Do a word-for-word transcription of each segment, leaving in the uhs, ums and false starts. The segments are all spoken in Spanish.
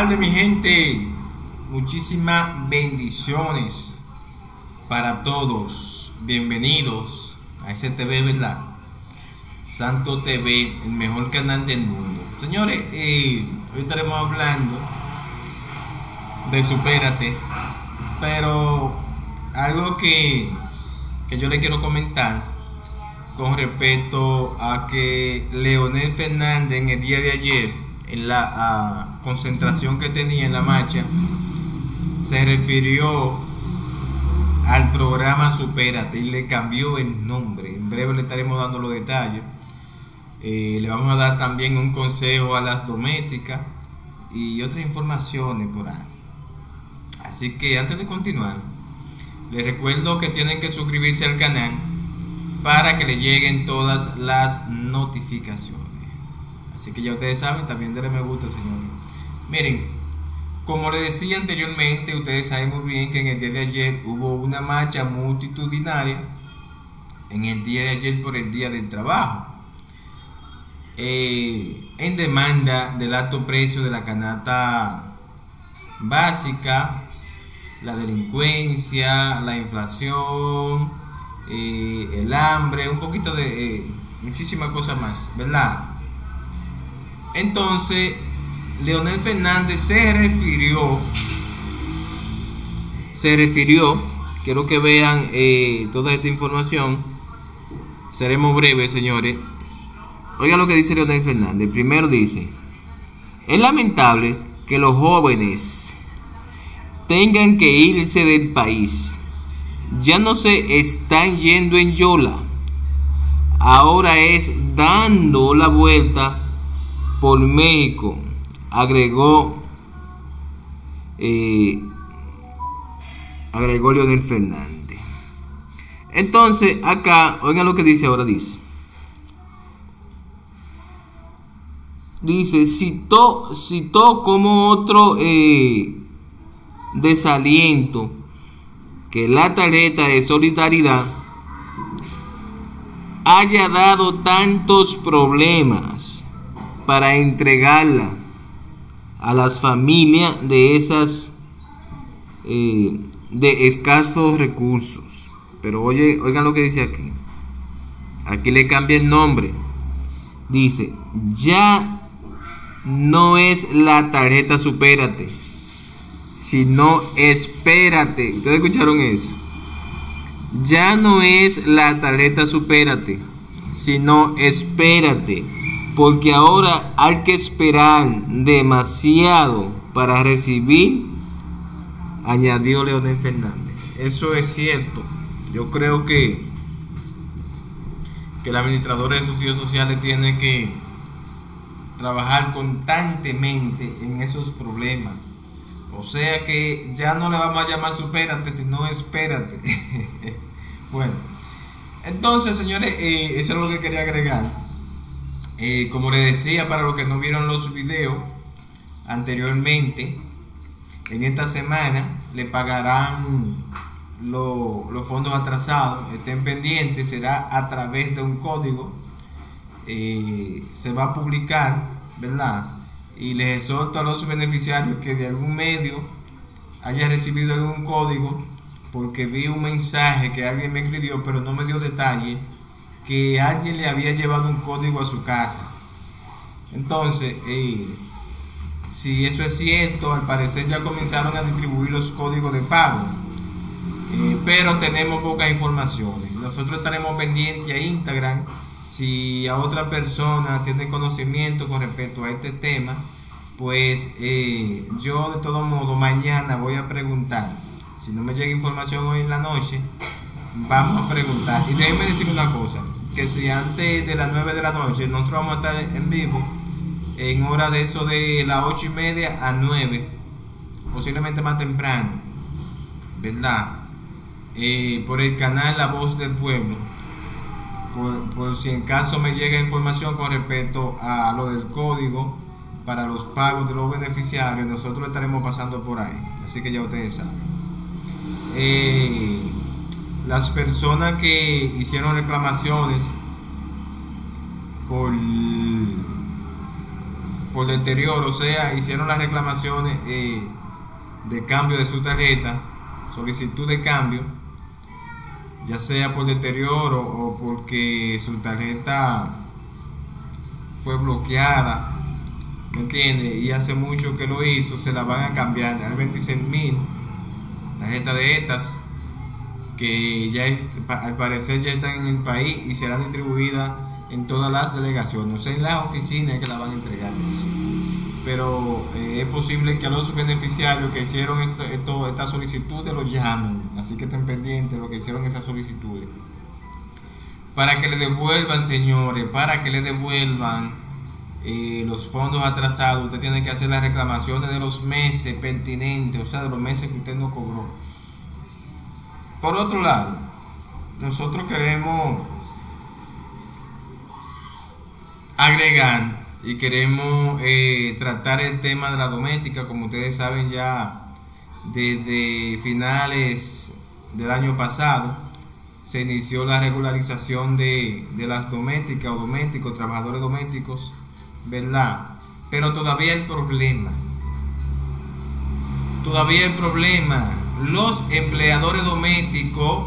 tardes, mi gente. Muchísimas bendiciones para todos. Bienvenidos a ese T V, ¿verdad? Santo T V, el mejor canal del mundo. Señores, eh, hoy estaremos hablando de Supérate, pero algo que, que yo le quiero comentar con respecto a que Leonel Fernández en el día de ayer, en la uh, concentración que tenía en la marcha, se refirió al programa Supérate y le cambió el nombre. En breve le estaremos dando los detalles. Eh, le vamos a dar también un consejo a las domésticas y otras informaciones por ahí. Así que antes de continuar, les recuerdo que tienen que suscribirse al canal para que les lleguen todas las notificaciones. Así que ya ustedes saben, también denle me gusta, señores. Miren, como les decía anteriormente, ustedes saben muy bien que en el día de ayer hubo una marcha multitudinaria, en el día de ayer por el Día del Trabajo, eh, en demanda del alto precio de la canasta básica, la delincuencia, la inflación, eh, el hambre, un poquito de eh, muchísimas cosas más, ¿verdad? Entonces Leonel Fernández se refirió se refirió quiero que vean eh, toda esta información. Seremos breves, señores. Oigan lo que dice Leonel Fernández. Primero dice: es lamentable que los jóvenes tengan que irse del país. Ya no se están yendo en Yola, ahora es dando la vuelta por México, agregó eh, agregó Leonel Fernández. Entonces acá, oigan lo que dice ahora, dice dice citó, citó como otro eh, desaliento que la tarjeta de solidaridad haya dado tantos problemas para entregarla a las familias de esas eh, de escasos recursos. Pero oye, oigan lo que dice aquí. Aquí le cambia el nombre. Dice: ya no es la tarjeta Supérate, sino Espérate. ¿Ustedes escucharon eso? Ya no es la tarjeta Supérate, sino Espérate, porque ahora hay que esperar demasiado para recibir, añadió Leonel Fernández. Eso es cierto. Yo creo que que el administrador de subsidios sociales tiene que trabajar constantemente en esos problemas. O sea que ya no le vamos a llamar Supérate, sino Espérate. Bueno, entonces, señores, eh, eso es lo que quería agregar. Eh, como les decía, para los que no vieron los videos anteriormente, en esta semana le pagarán lo, los fondos atrasados. Estén pendientes, será a través de un código. Eh, se va a publicar, ¿verdad? Y les exhorto a los beneficiarios que de algún medio haya recibido algún código, porque vi un mensaje que alguien me escribió, pero no me dio detalle, que alguien le había llevado un código a su casa. Entonces, eh, si eso es cierto, al parecer ya comenzaron a distribuir los códigos de pago, eh, pero tenemos pocas informaciones. Nosotros estaremos pendientes a Instagram. Si a otra persona tiene conocimiento con respecto a este tema, pues eh, yo de todo modo mañana voy a preguntar. Si no me llega información hoy en la noche, vamos a preguntar. Y déjenme decir una cosa, que si antes de las nueve de la noche nosotros vamos a estar en vivo, en hora de eso de las ocho y media a nueve, posiblemente más temprano, ¿verdad? Eh, por el canal La Voz del Pueblo. Por, por si en caso me llega información con respecto a lo del código para los pagos de los beneficiarios, nosotros estaremos pasando por ahí. Así que ya ustedes saben. Eh, las personas que hicieron reclamaciones por por deterioro, o sea, hicieron las reclamaciones eh, de cambio de su tarjeta, solicitud de cambio, ya sea por deterioro o porque su tarjeta fue bloqueada, ¿me entiende? Y hace mucho que lo hizo, se la van a cambiar. Hay veintiséis mil tarjetas de estas que ya es, al parecer ya están en el país y serán distribuidas en todas las delegaciones, o sea, en las oficinas que la van a entregar eso. Pero eh, es posible que a los beneficiarios que hicieron esto, esto, esta solicitud los llamen, así que estén pendientes de lo que hicieron esas solicitudes, para que le devuelvan, señores, para que le devuelvan eh, los fondos atrasados. Usted tiene que hacer las reclamaciones de los meses pertinentes, o sea, de los meses que usted no cobró. Por otro lado, nosotros queremos agregar y queremos eh, tratar el tema de la doméstica. Como ustedes saben, ya desde finales del año pasado se inició la regularización de, de las domésticas o domésticos, trabajadores domésticos, ¿verdad? Pero todavía hay problema, todavía hay problema. Los empleadores domésticos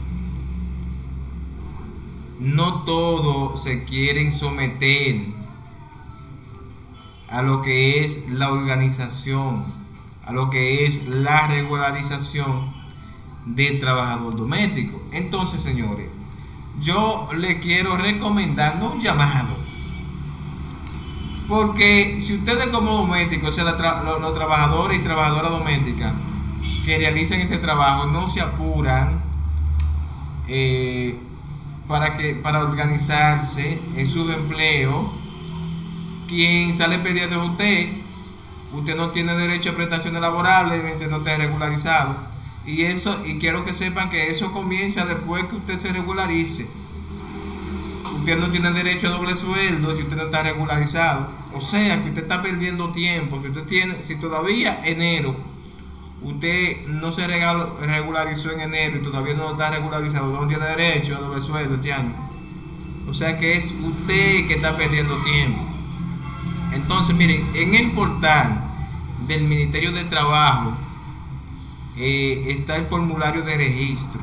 no todos se quieren someter a lo que es la organización, a lo que es la regularización del trabajador doméstico. Entonces, señores, yo le quiero recomendar, no un llamado, porque si ustedes como domésticos, o sea, la tra los, los trabajadores y trabajadoras domésticas que realizan ese trabajo, no se apuran eh, para que para organizarse en sus empleos, quien sale pidiendo es usted. Usted no tiene derecho a prestaciones laborales mientras no esté regularizado, y eso, y quiero que sepan que eso comienza después que usted se regularice. Usted no tiene derecho a doble sueldo si usted no está regularizado, o sea que usted está perdiendo tiempo. Si usted tiene, si todavía enero usted no se regularizó en enero y todavía no está regularizado, no tiene derecho a doble sueldo este año. O sea que es usted que está perdiendo tiempo. Entonces, miren, en el portal del Ministerio de Trabajo eh, está el formulario de registro.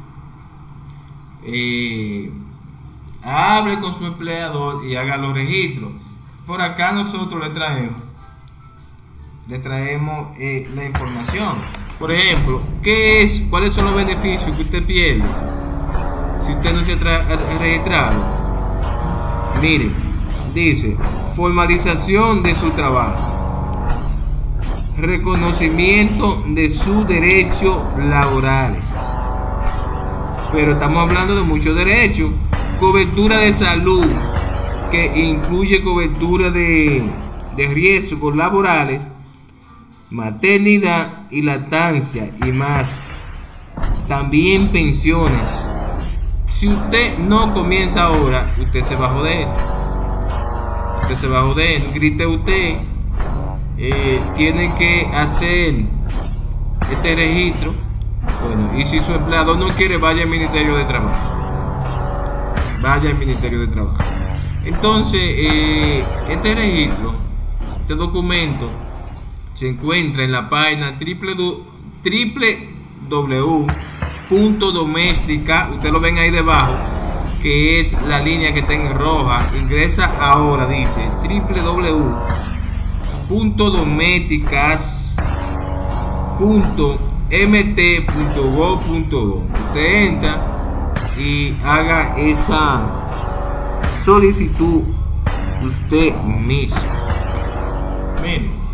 Eh, hable con su empleador y haga los registros. Por acá nosotros le traemos le traemos eh, la información. Por ejemplo, ¿qué es? ¿Cuáles son los beneficios que usted pierde si usted no se ha registrado? Mire, dice: formalización de su trabajo, reconocimiento de sus derechos laborales. Pero estamos hablando de muchos derechos. Cobertura de salud, que incluye cobertura de, de riesgos laborales, maternidad y lactancia y más. También pensiones. Si usted no comienza ahora, usted se va a joder. Usted se va a joder. Grite usted. Eh, tiene que hacer este registro. Bueno, y si su empleador no quiere, vaya al Ministerio de Trabajo. Vaya al Ministerio de Trabajo. Entonces, eh, este registro, este documento, se encuentra en la página doble u doble u doble u punto doméstica. Ustedes lo ven ahí debajo, que es la línea que está en roja. Ingresa ahora, dice doble u doble u doble u punto domésticas punto m t punto gov punto do. Usted entra y haga esa solicitud usted mismo. Miren,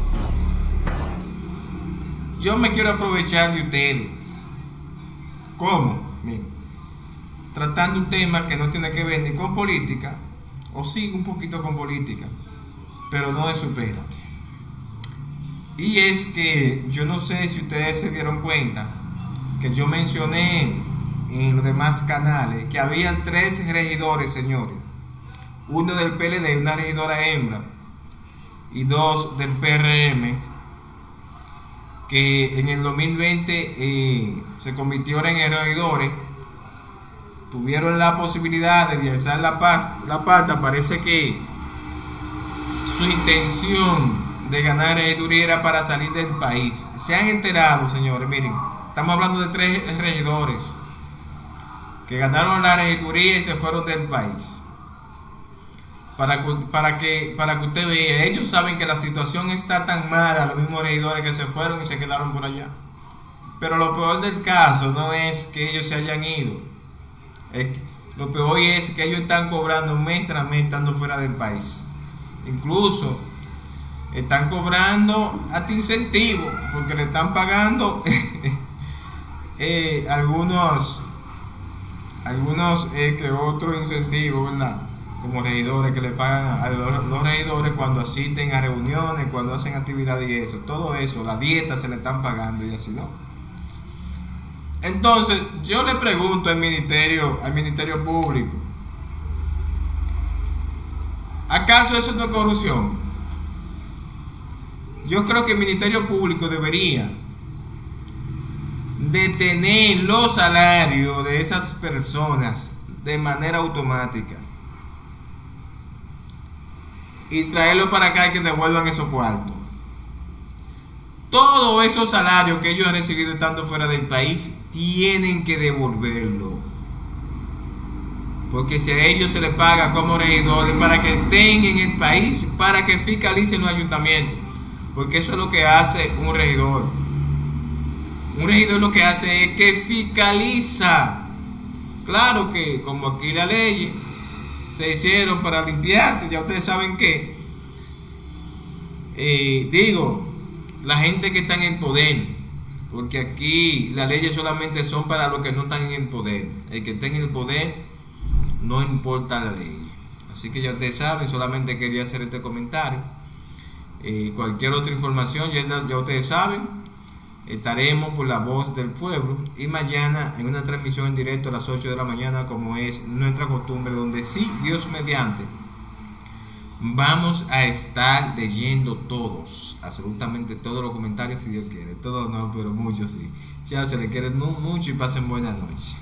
yo me quiero aprovechar de ustedes. ¿Cómo? Miren, tratando un tema que no tiene que ver ni con política, o sí un poquito con política, pero no de supérate. Y es que yo no sé si ustedes se dieron cuenta que yo mencioné en los demás canales que habían tres regidores, señores. Uno del P L D, una regidora hembra, y dos del P R M, que en el dos mil veinte eh, se convirtieron en regidores, tuvieron la posibilidad de alzar la, paz, la pata. Parece que su intención de ganar regiduría era para salir del país. Se han enterado, señores, miren, estamos hablando de tres regidores que ganaron la regiduría y se fueron del país. Para, para, que, para que usted vea, ellos saben que la situación está tan mala, los mismos regidores que se fueron y se quedaron por allá. Pero lo peor del caso no es que ellos se hayan ido. Es que, lo peor es que ellos están cobrando mes tras mes estando fuera del país. Incluso están cobrando hasta incentivos porque le están pagando eh, algunos algunos eh, que otros incentivos, ¿verdad? Como regidores que le pagan a los, los regidores cuando asisten a reuniones, cuando hacen actividades y eso, todo eso, la dieta se le están pagando y así no. Entonces yo le pregunto al ministerio, al ministerio público, ¿acaso eso no es corrupción? Yo creo que el Ministerio Público debería detener los salarios de esas personas de manera automática y traerlos para acá y que devuelvan esos cuartos. Todos esos salarios que ellos han recibido estando fuera del país tienen que devolverlo, porque si a ellos se les paga como regidores para que estén en el país, para que fiscalicen los ayuntamientos. Porque eso es lo que hace un regidor. Un regidor lo que hace es que fiscaliza. Claro que como aquí las leyes se hicieron para limpiarse, ya ustedes saben que eh, digo, la gente que está en el poder, porque aquí las leyes solamente son para los que no están en el poder. El que está en el poder no importa la ley. Así que ya ustedes saben, solamente quería hacer este comentario. Eh, cualquier otra información, ya, ya ustedes saben, estaremos por La Voz del Pueblo y mañana en una transmisión en directo a las ocho de la mañana, como es nuestra costumbre, donde sí, Dios mediante, vamos a estar leyendo todos, absolutamente todos los comentarios, si Dios quiere. Todos no, pero muchos sí. Chao, se les quiere mucho y pasen buenas noches.